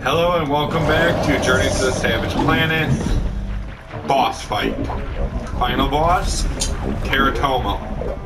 Hello and welcome back to Journey to the Savage Planet. Boss fight. Final boss, Teratomo.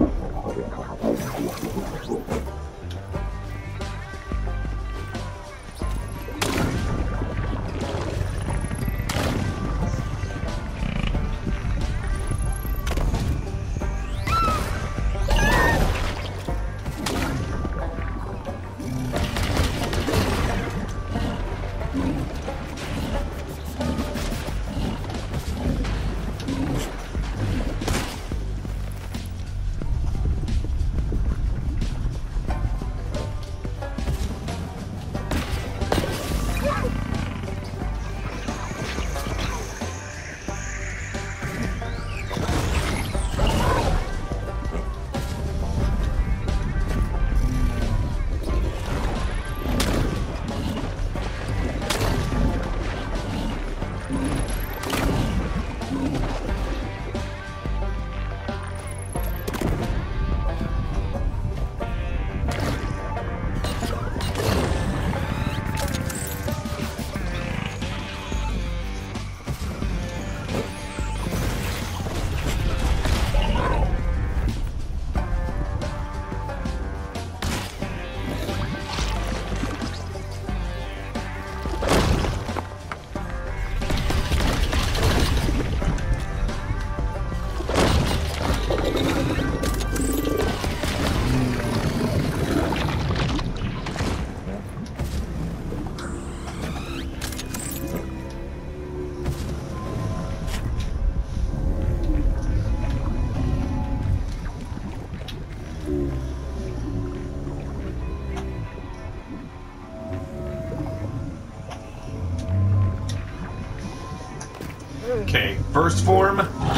Okay, first form,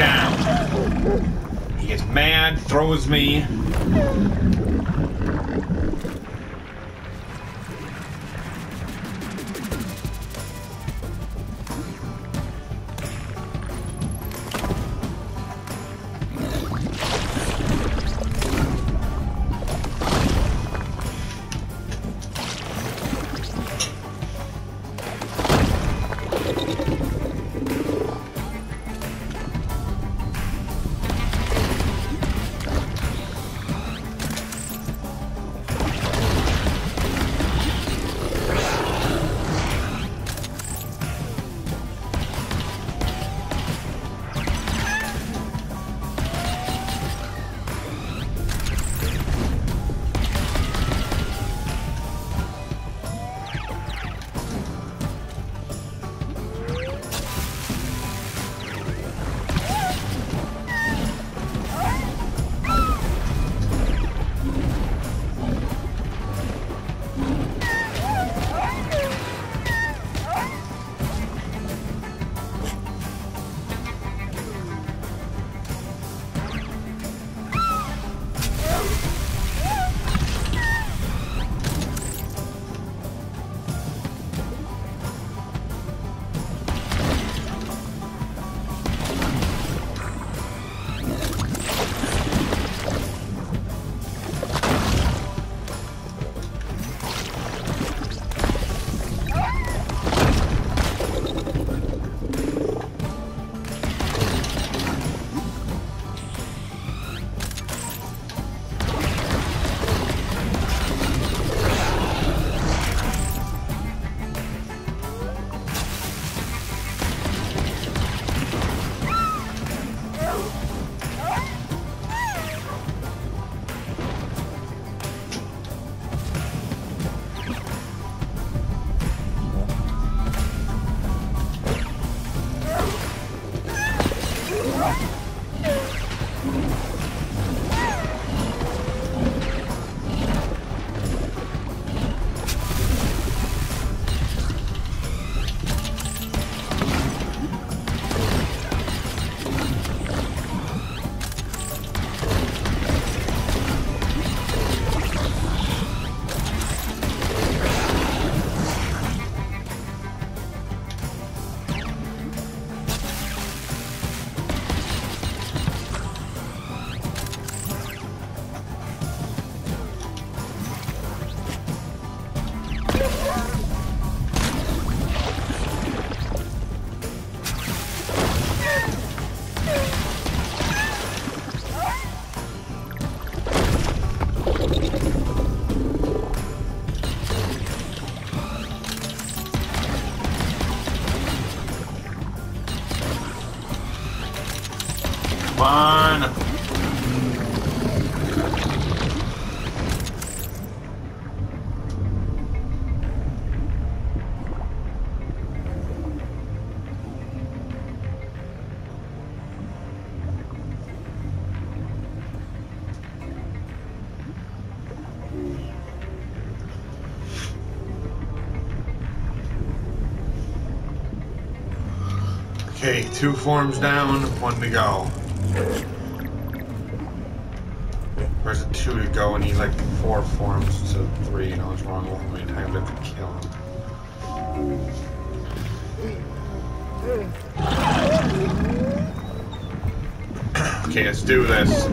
down. He gets mad, throws me. Come on. Okay, 2 forms down, 1 to go. Where's it 2 to go? I need like 4 forms instead of 3. I was wrong with how many times I have to kill him. Okay, let's do this.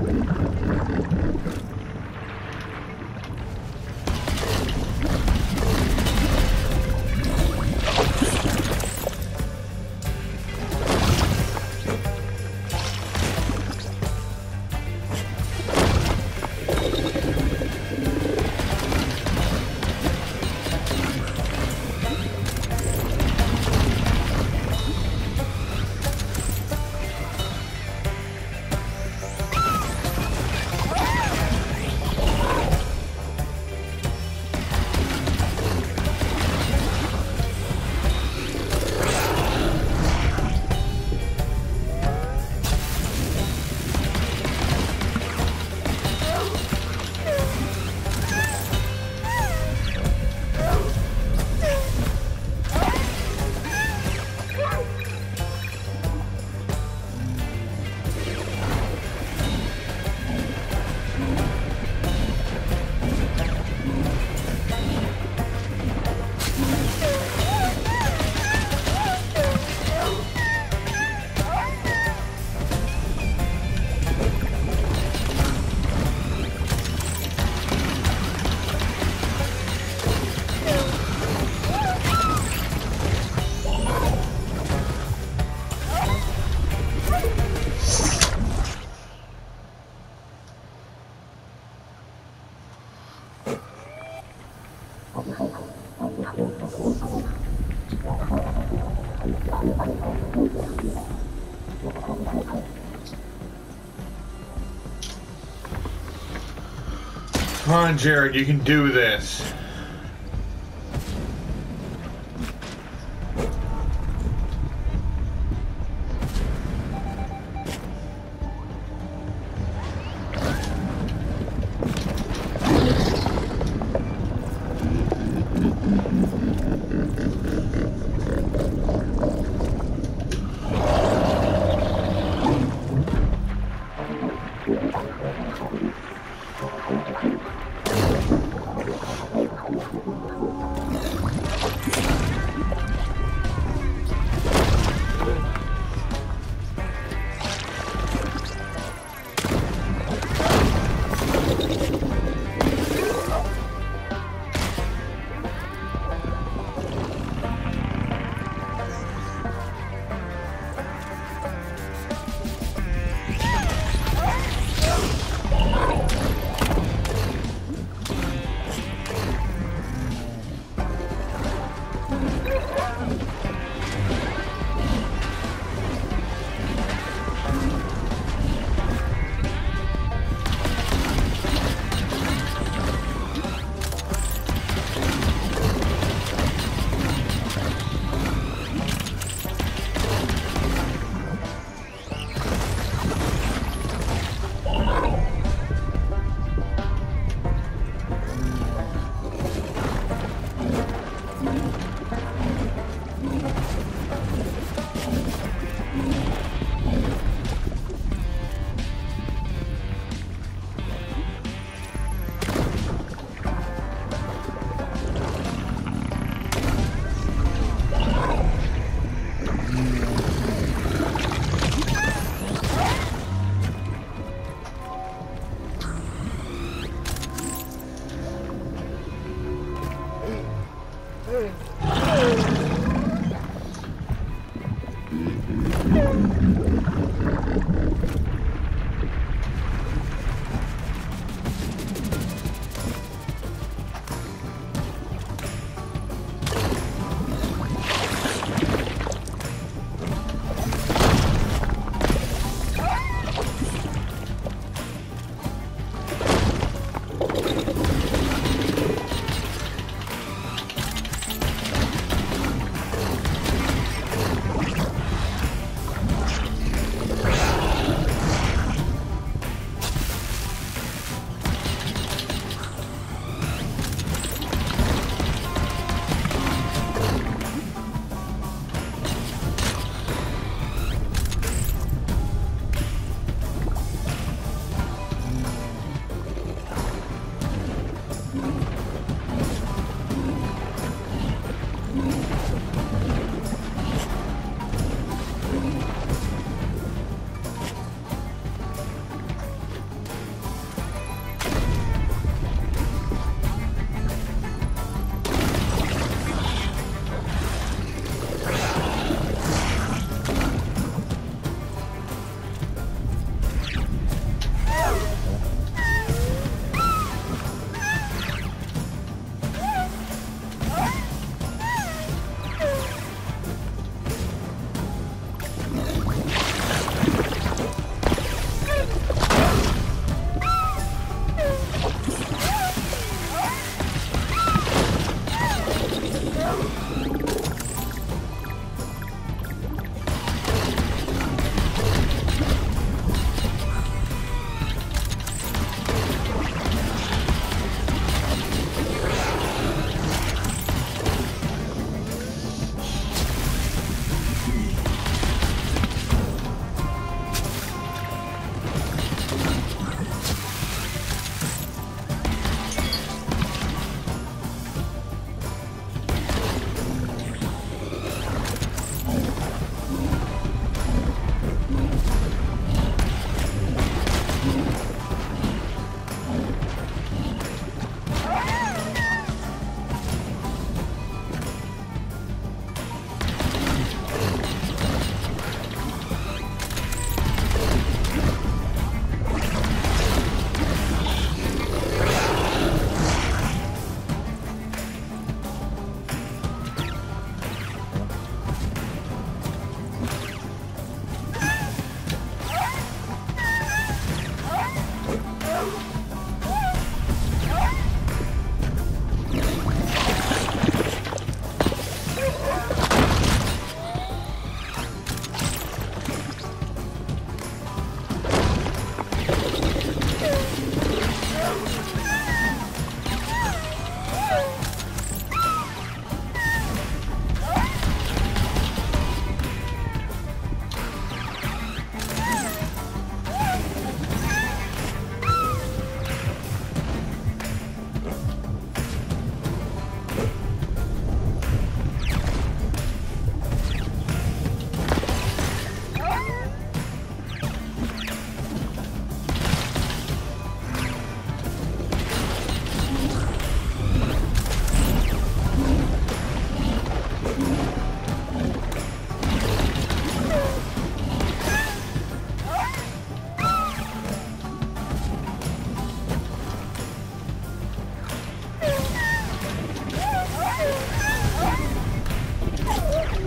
Come on, Jared, you can do this.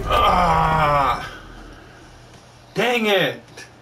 Ah! Dang it!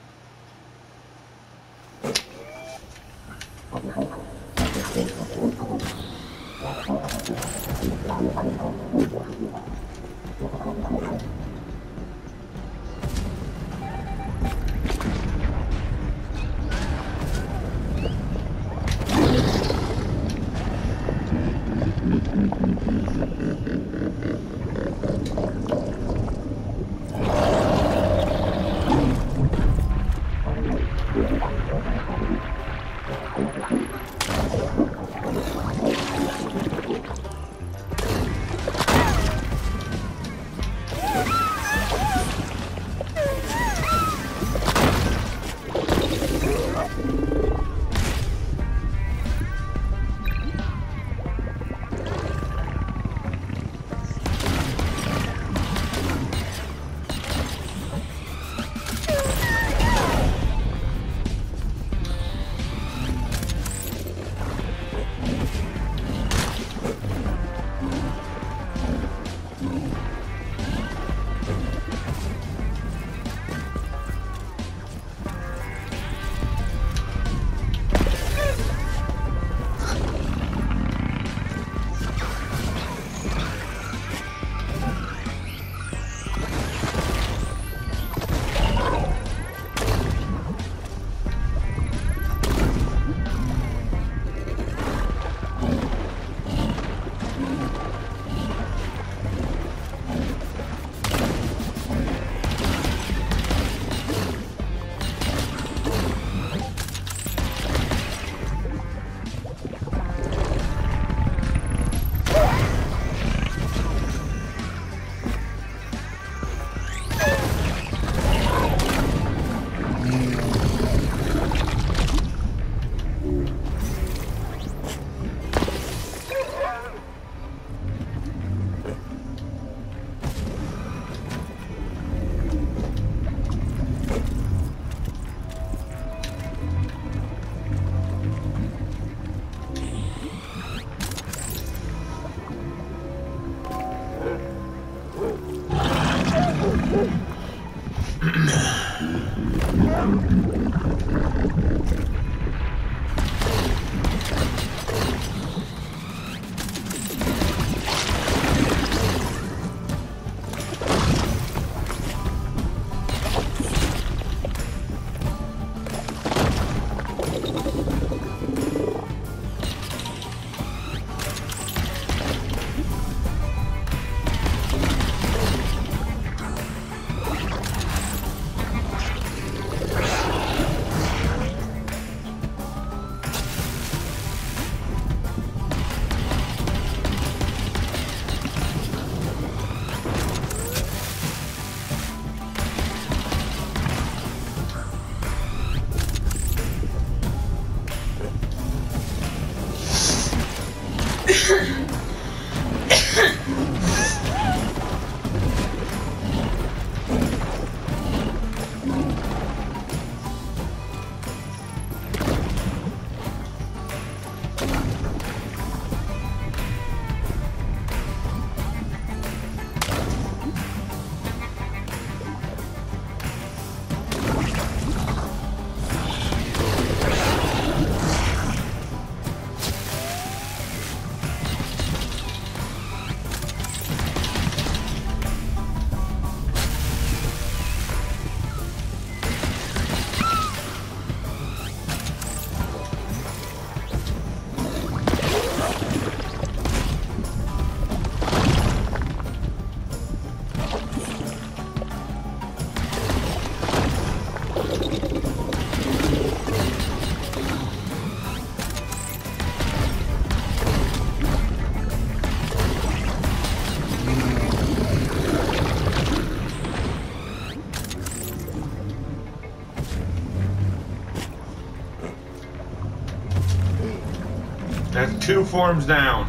That's 2 forms down.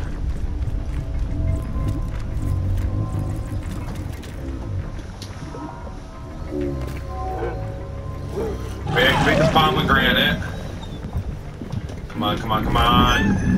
Activate the pomegranate. Come on, come on, come on.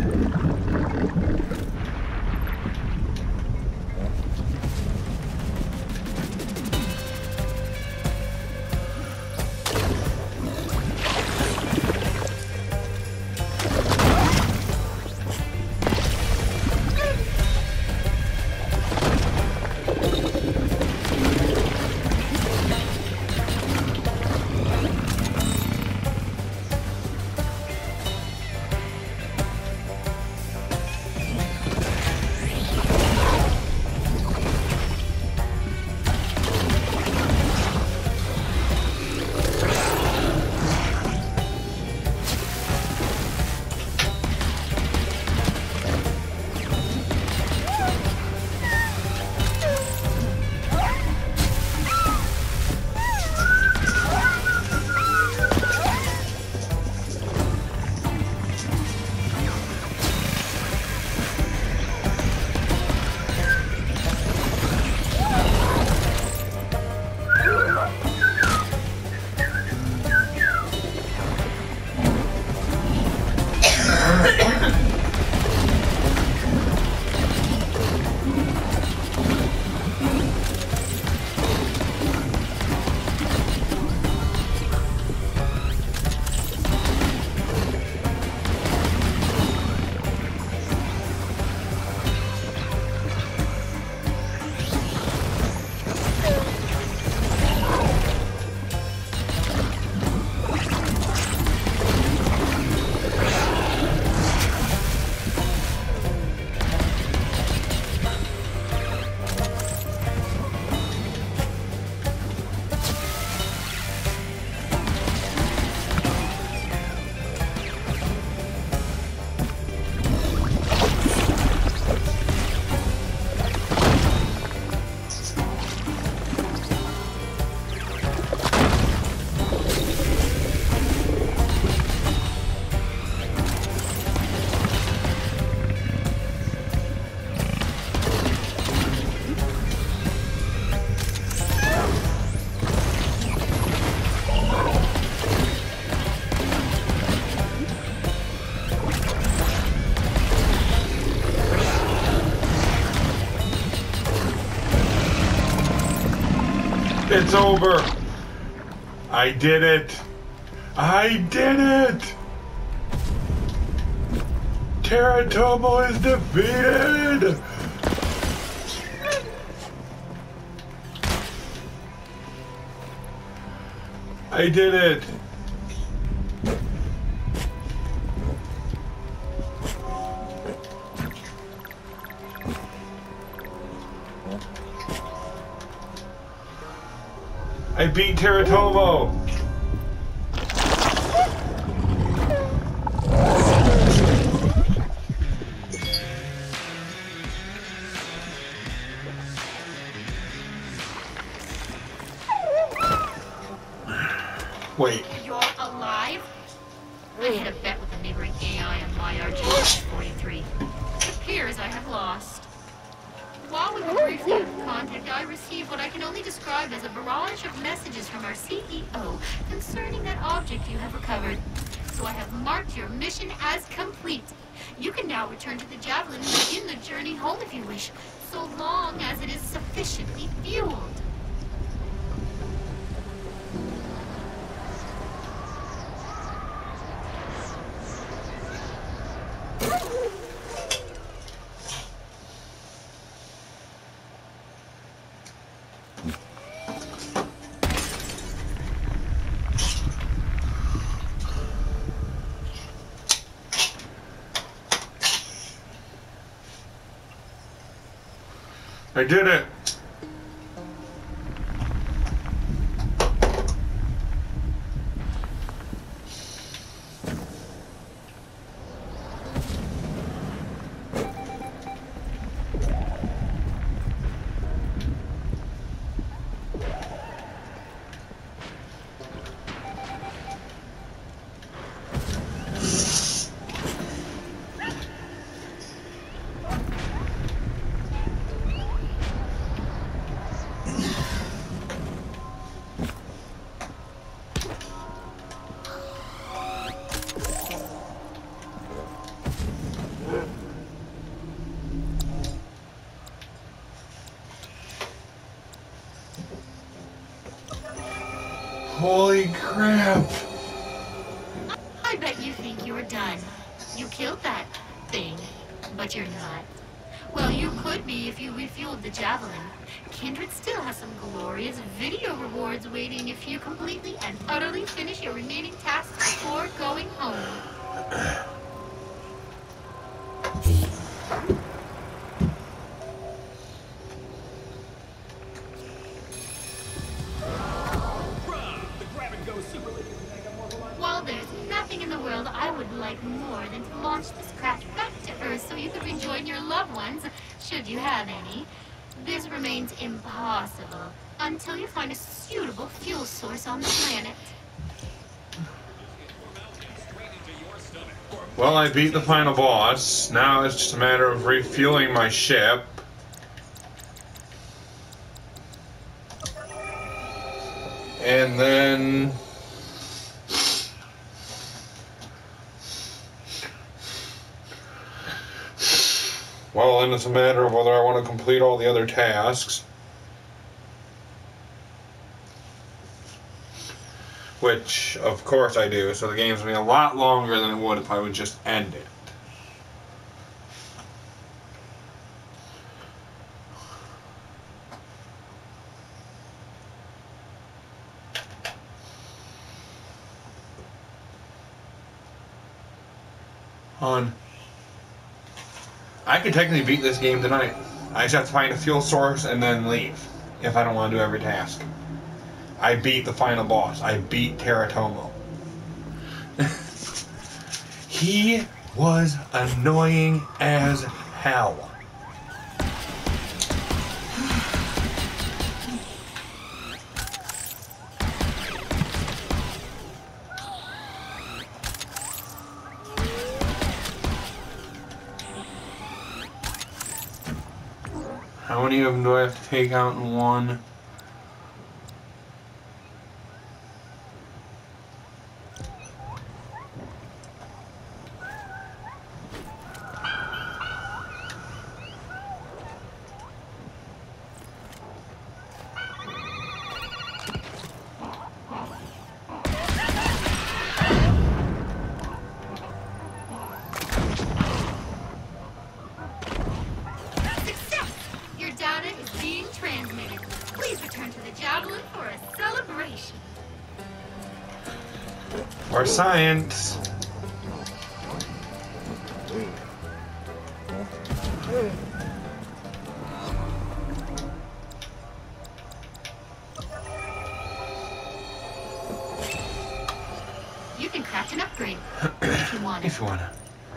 It's over. I did it. I did it. Teratomo is defeated. I did it. I beat Teratomo! Wait. You're alive? I had a bet with a neighboring AI on my RG-43. It appears I have lost. While we were briefly out of contact, I received what I can only describe as a barrage of messages from our CEO concerning that object you have recovered. So I have marked your mission as complete. You can now return to the Javelin and begin the journey home if you wish, so long as it is sufficiently fueled. I did it! Holy crap! I bet you think you're done. You killed that thing, but you're not. Well, you could be if you refueled the Javelin. Kindred still has some glorious video rewards waiting if you completely and utterly finish your remaining tasks before going home. While there's nothing in the world I would like more than to launch this craft back to Earth so you could rejoin your loved ones, should you have any, this remains impossible until you find a suitable fuel source on the planet. Well, I beat the final boss. Now it's just a matter of refueling my ship. And then... well, then it's a matter of whether I want to complete all the other tasks. Which, of course I do, so the game's going to be a lot longer than it would if I would just end it. I could technically beat this game tonight. I just have to find a fuel source and then leave, if I don't want to do every task. I beat the final boss. I beat Teratomo. He was annoying as hell. How many of them do I have to take out in one? return to the Javelin for a celebration. For science. You can craft an upgrade if you want it. If you wanna.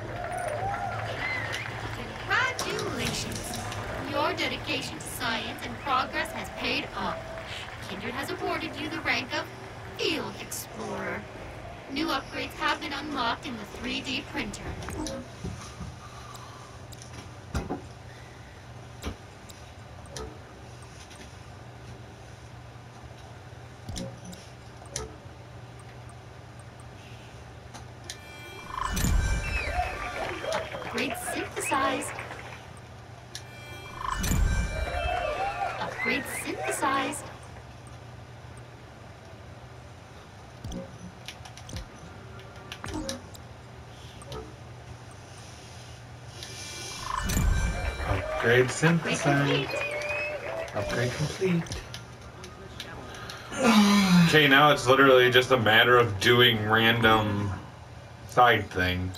Congratulations! Your dedication to science and progress has paid off. Kindred has awarded you the rank of Field Explorer. New upgrades have been unlocked in the 3D printer. Upgrade synthesized. Upgrade synthesized. Upgrade synthesized. Upgrade complete. Okay, now it's literally just a matter of doing random side things.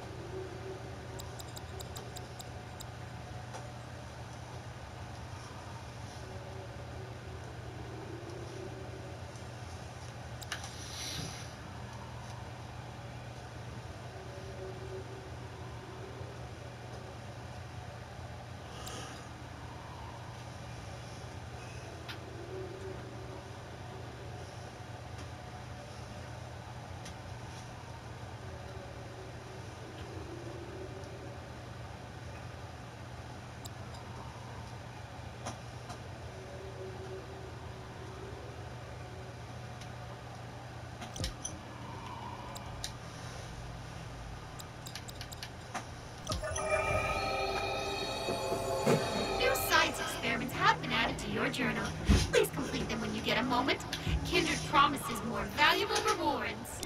Your journal. Please complete them when you get a moment. Kindred promises more valuable rewards.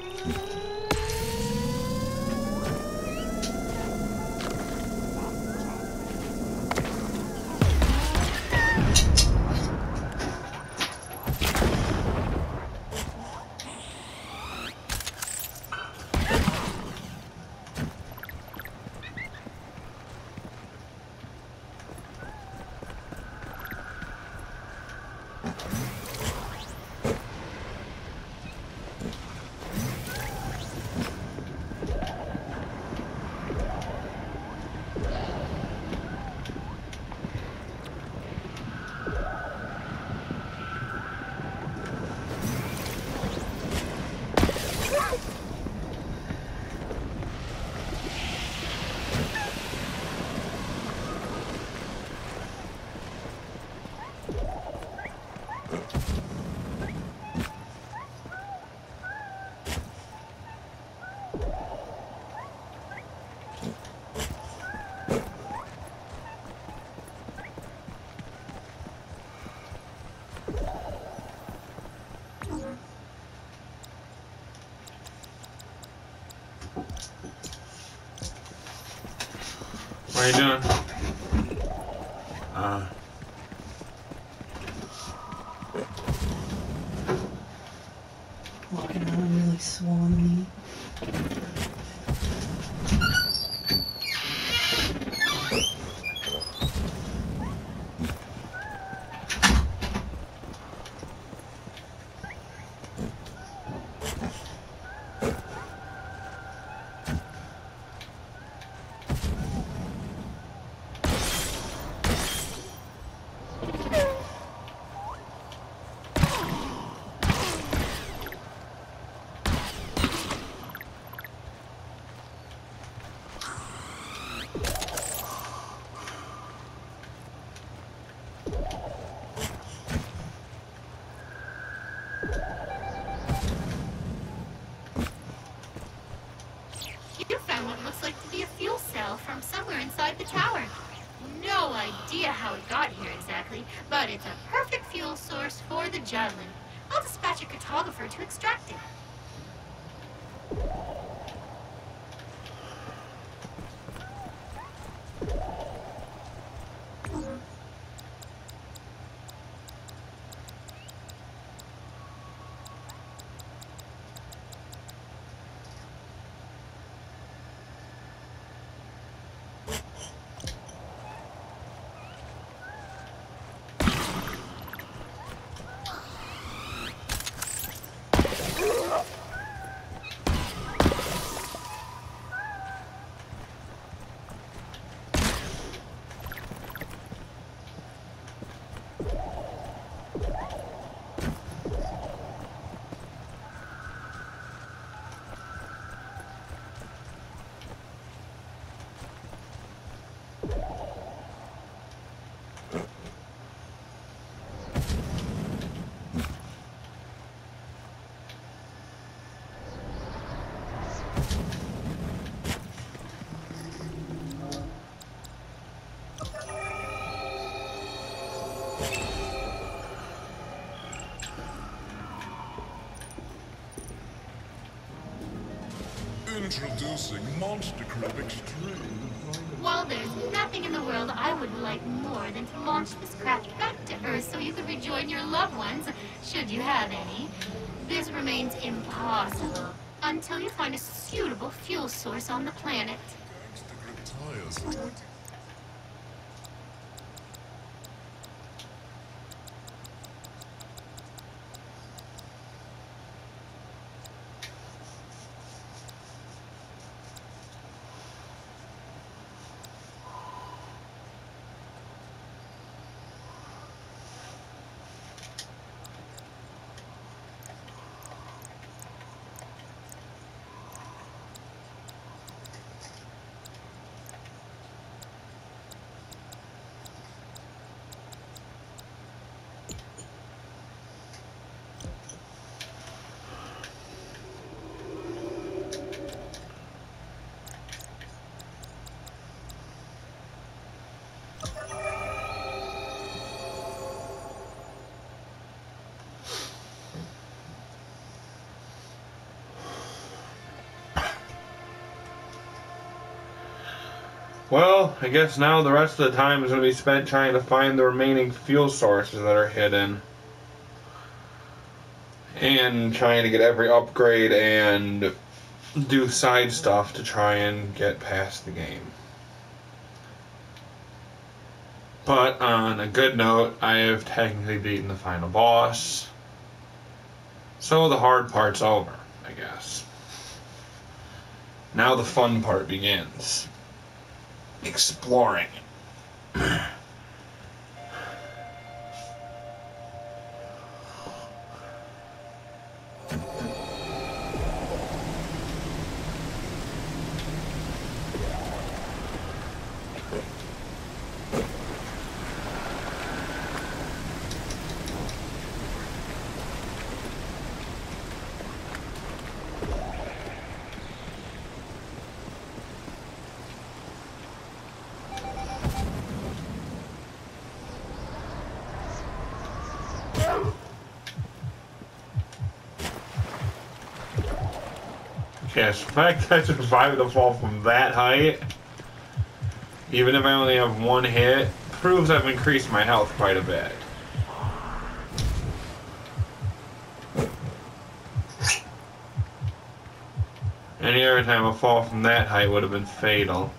What are you doing? Walking around really swanny. You found what looks like to be a fuel cell from somewhere inside the tower. No idea how it got here exactly, but it's a perfect fuel source for the Javelin. I'll dispatch a cartographer to extract it. Introducing Monster Crib Extreme. Well, there's nothing in the world I would like more than to launch this craft back to Earth so you could rejoin your loved ones, should you have any. This remains impossible until you find a suitable fuel source on the planet. Gangster Grip tires. Well, I guess now the rest of the time is going to be spent trying to find the remaining fuel sources that are hidden. And trying to get every upgrade and do side stuff to try and get past the game. But on a good note, I have technically beaten the final boss. So the hard part's over, I guess. Now the fun part begins. Exploring. Yes, the fact that I survived the fall from that height, even if I only have one hit, proves I've increased my health quite a bit. Any other time a fall from that height would have been fatal.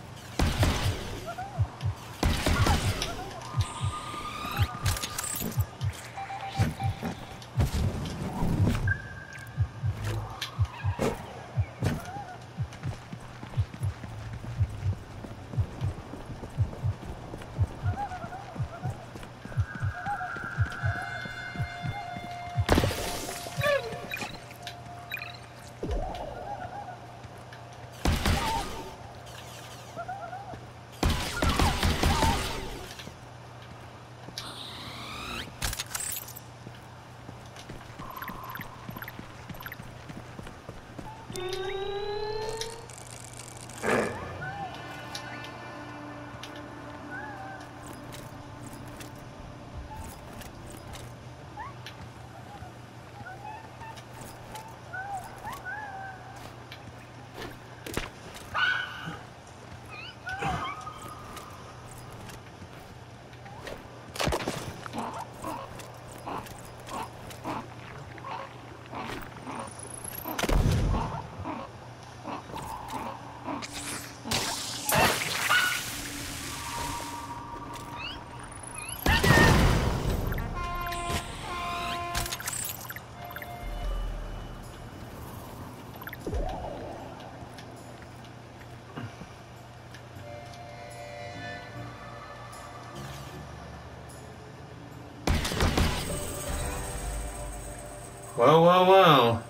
Well, well, well.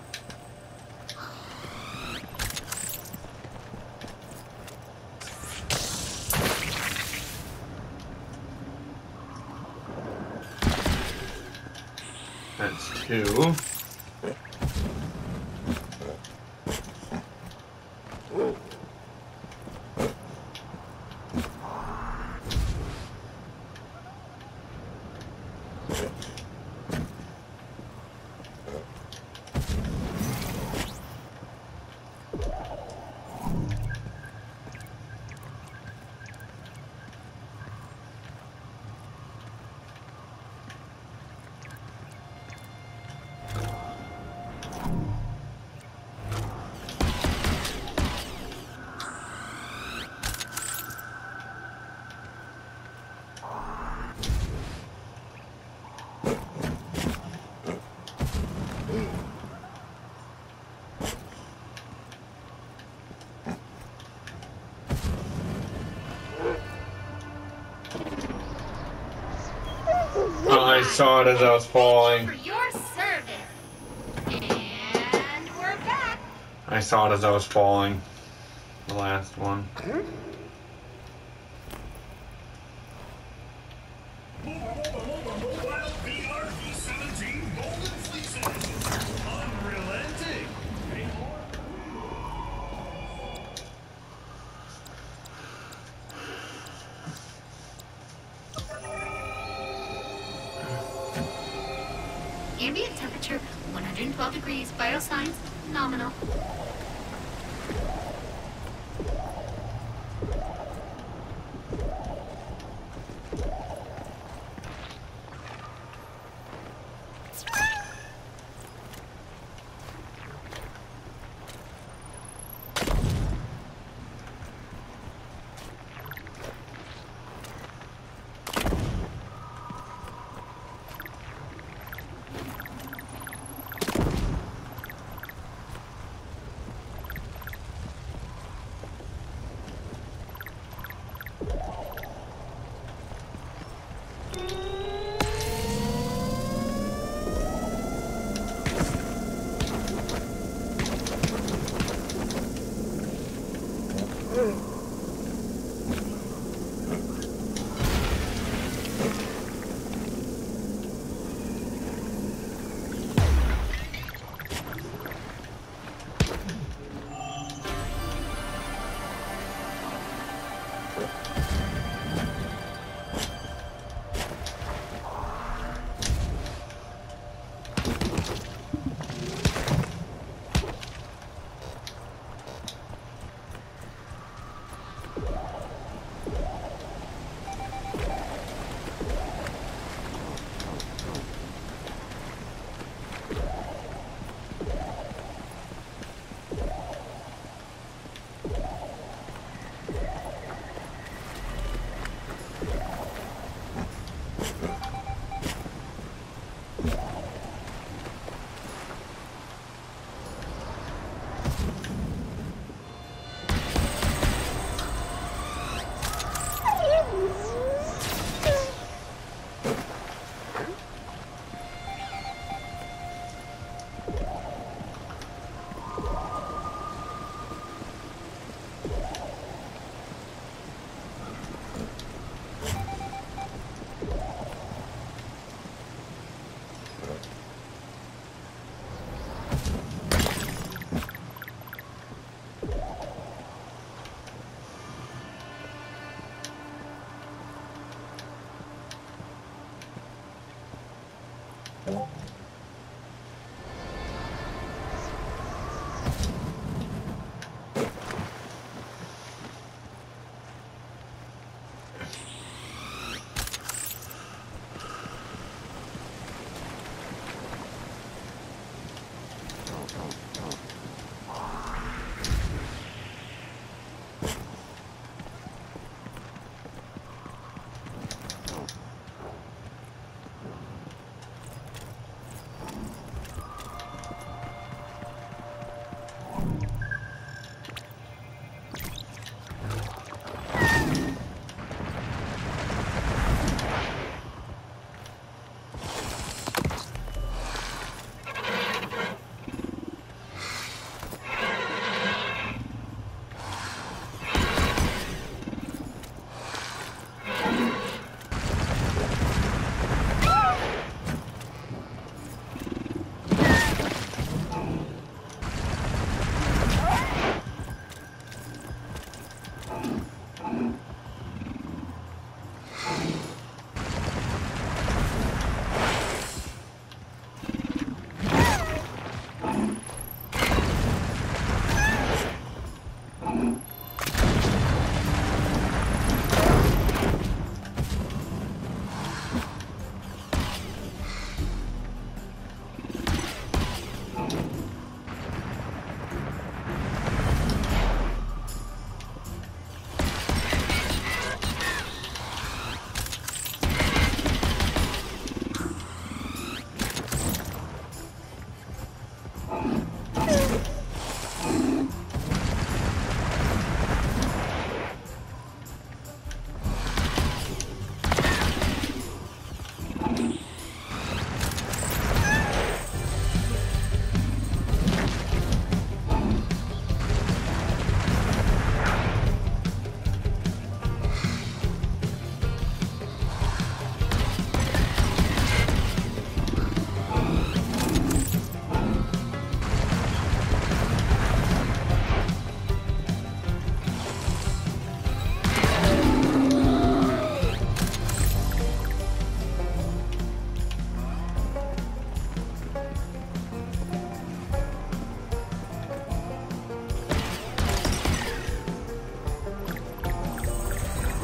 That's two. saw it as I was falling. For your service. And we're back. I saw it as I was falling. The last one. Ambient temperature 112 degrees. Vital signs nominal.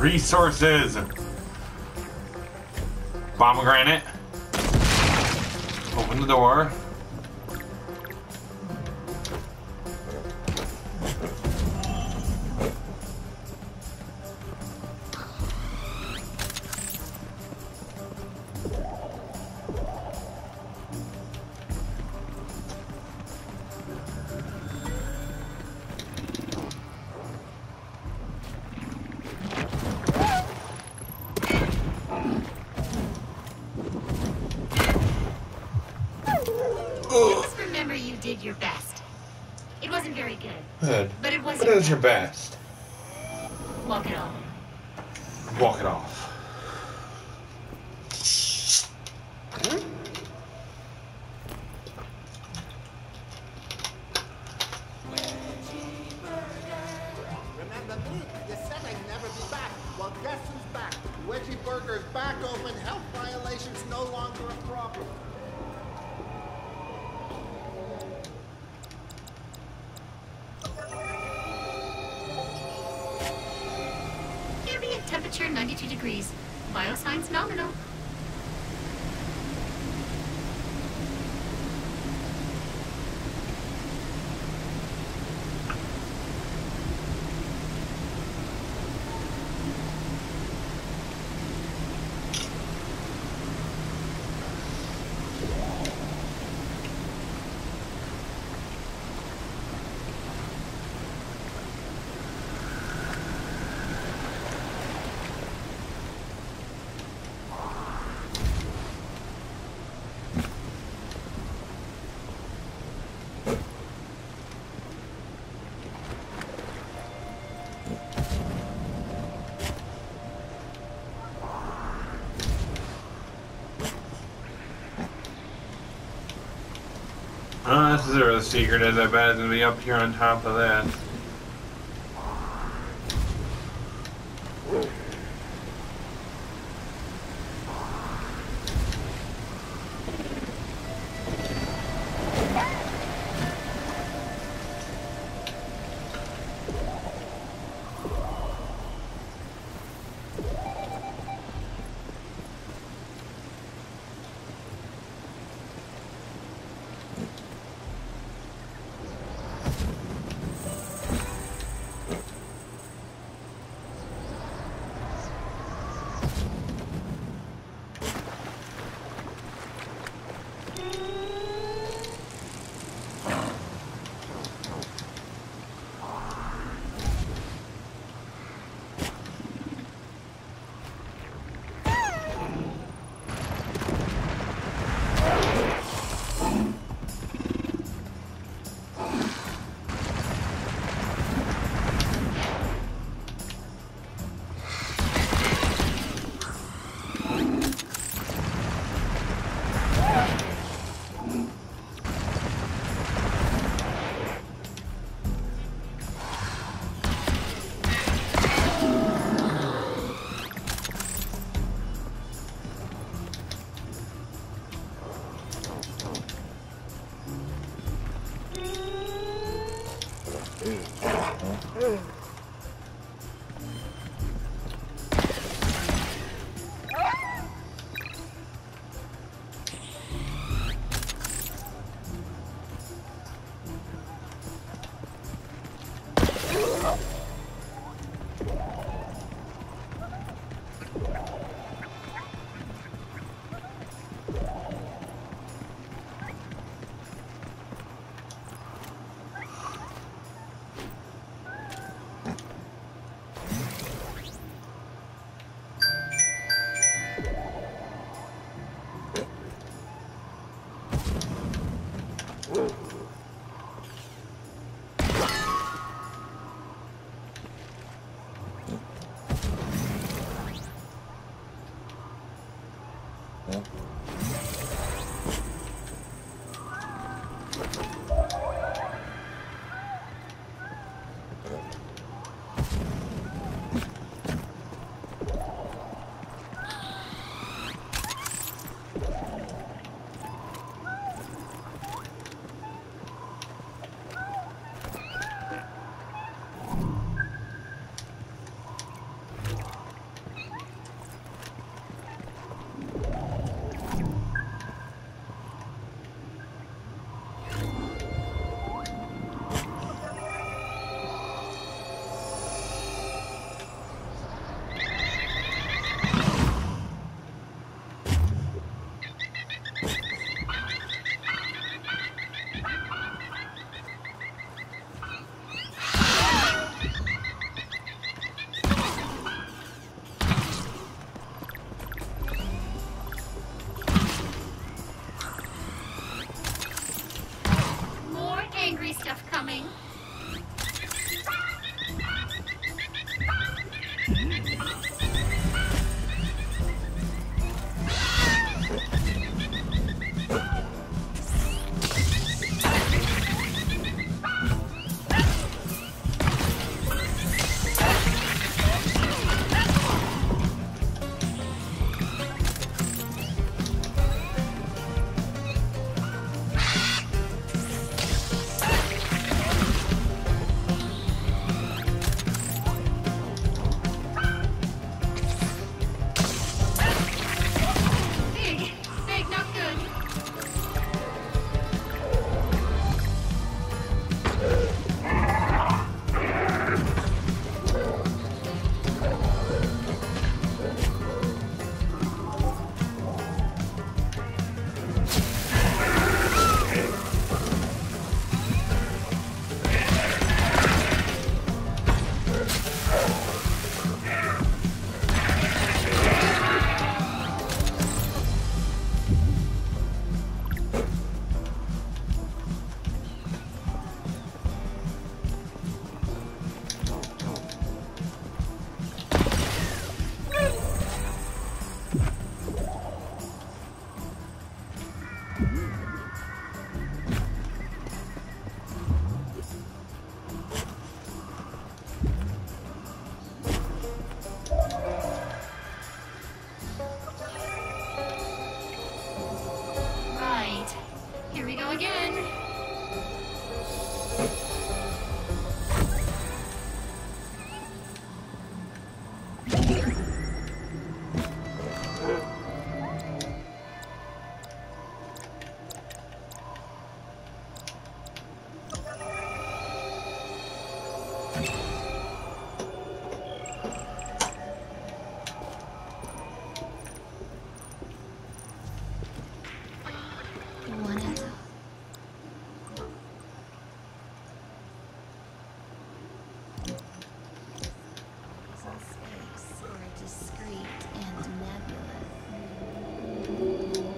Resources. Pomegranate. Open the door. Just remember you did your best. It wasn't very good, Good. but it was What is your best? Walk it off. Walk it off. Remember me? You said I'd never be back. Well, guess who's back? Wedgie Burger's back open. Health violations no longer a problem. Ambient temperature 92 degrees. Biosigns nominal. This is a secret, as I bet it's gonna be up here on top of that. coming. Big, not good. Right. Here we go again. Juanetta. Space are discrete and nebulous.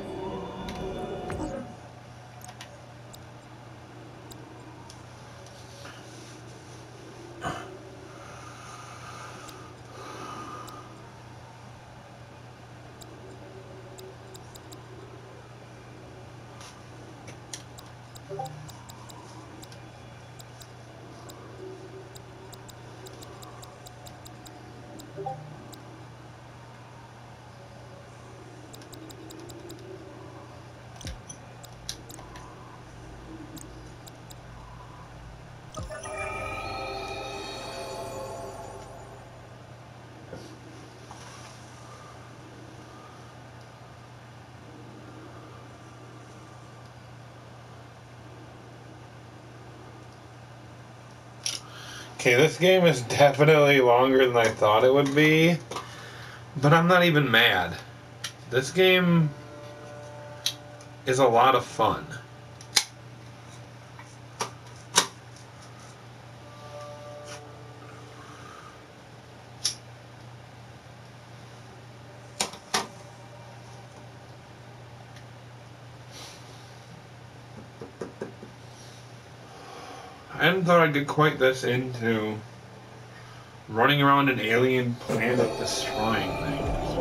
Okay, this game is definitely longer than I thought it would be, but I'm not even mad. This game is a lot of fun. I hadn't thought I'd get quite this into running around an alien planet destroying things.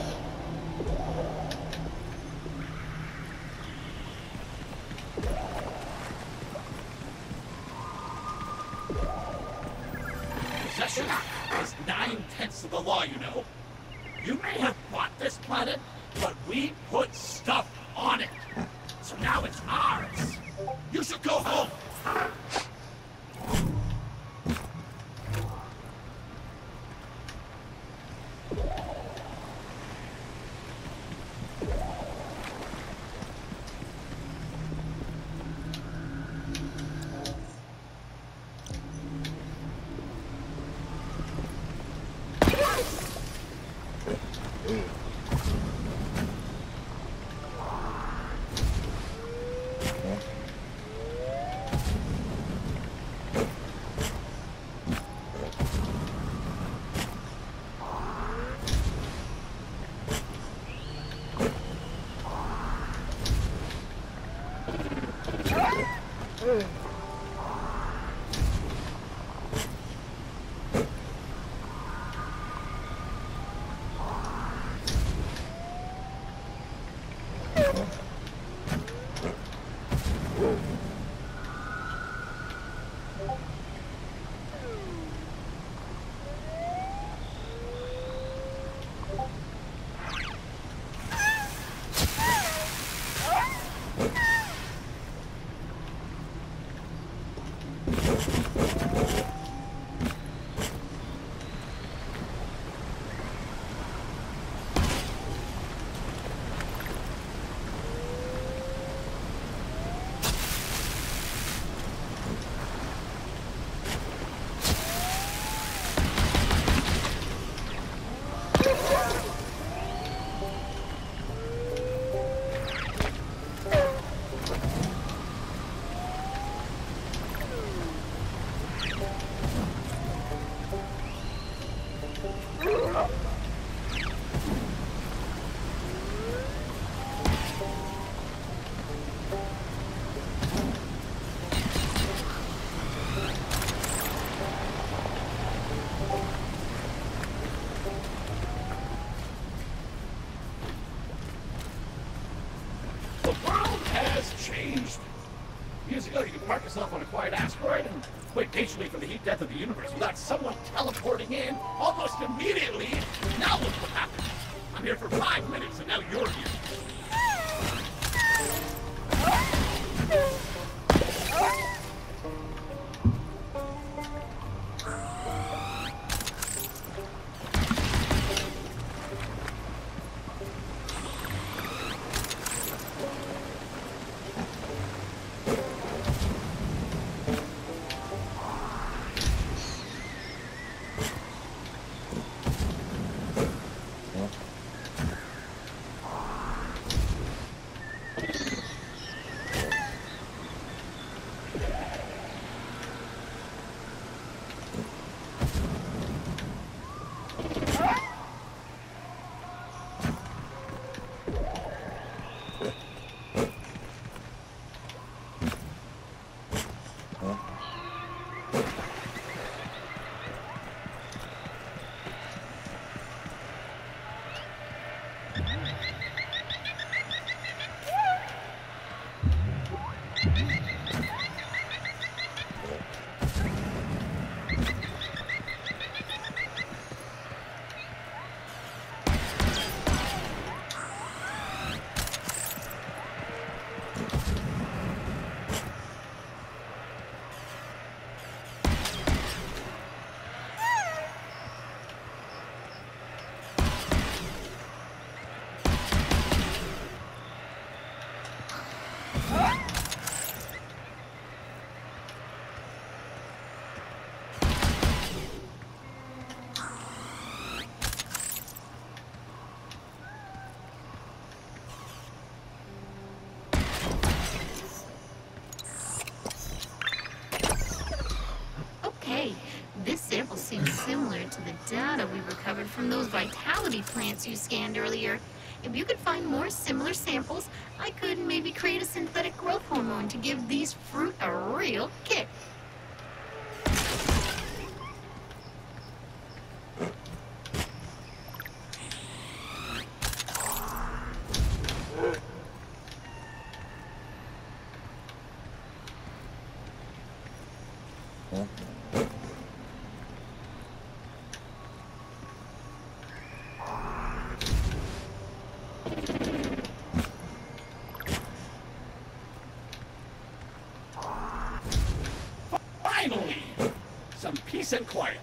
Possession is 9/10 of the law, you know. You may have bought this planet, but we put stuff on it. So now it's ours. You should go home. The world has changed. Years ago, you could park yourself on a quiet asteroid and wait patiently for the heat death of the universe without someone teleporting in almost immediately. Now look what happened. I'm here for 5 minutes and now you're here. This sample seems similar to the data we recovered from those vitality plants you scanned earlier. If you could find more similar samples, I could maybe create a synthetic growth hormone to give these fruit a real kick. Finally! Some peace and quiet.